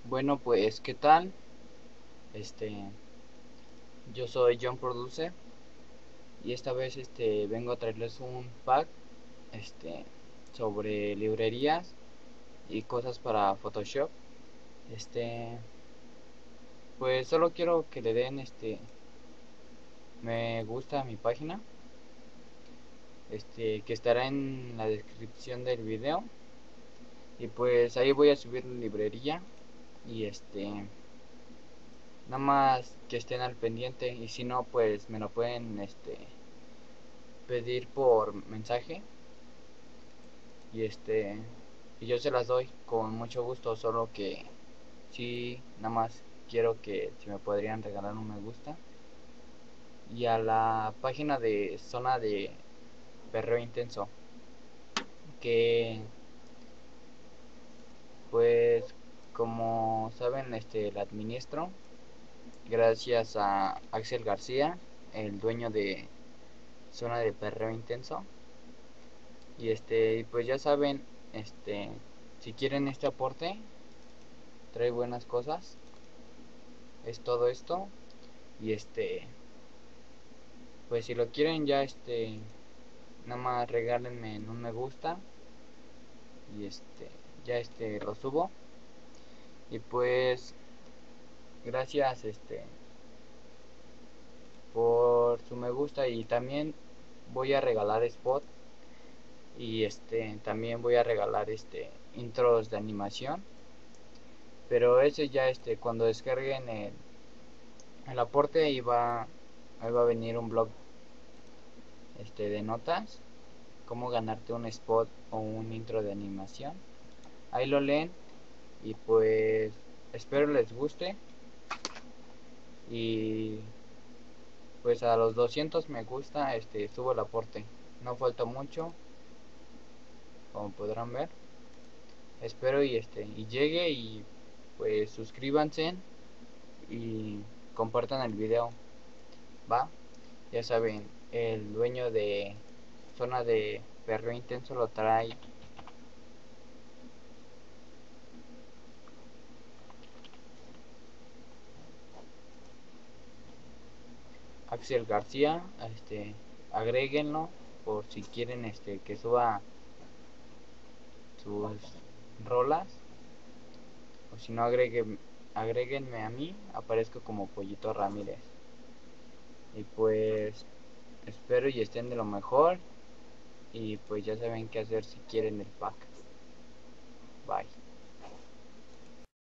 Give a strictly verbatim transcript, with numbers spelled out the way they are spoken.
Bueno, pues, ¿qué tal? Este, yo soy John Producer y esta vez este vengo a traerles un pack este sobre librerías y cosas para Photoshop. Este, pues solo quiero que le den este me gusta a mi página, este que estará en la descripción del video y pues ahí voy a subir la librería y este nada más que estén al pendiente y si no pues me lo pueden este pedir por mensaje y este y yo se las doy con mucho gusto, solo que sí, nada más quiero que si me podrían regalar un me gusta y a la página de Zona de Perreo Intenso, que pues como saben este la administro gracias a Axel García, el dueño de Zona de Perreo Intenso. Y este pues ya saben, este si quieren este aporte trae buenas cosas, es todo esto y este pues si lo quieren ya este nada más regálenme en un me gusta y este ya este lo subo y pues gracias este por su me gusta y también voy a regalar spot y este también voy a regalar este intros de animación, pero ese ya este cuando descarguen el, el aporte ahí va ahí va a venir un blog este de notas, cómo ganarte un spot o un intro de animación. Ahí lo leen y pues espero les guste y pues a los doscientos me gusta este subo el aporte. No falta mucho, como podrán ver. Espero y este y llegue y pues suscríbanse y compartan el video. Va, ya saben, el dueño de Zona de Perreo Intenso lo trae Axel García, este, agréguenlo por si quieren este que suba sus rolas, o si no agreguen, agréguenme a mí, aparezco como Pollito Ramírez. Y pues espero y estén de lo mejor y pues ya saben qué hacer si quieren el pack. Bye.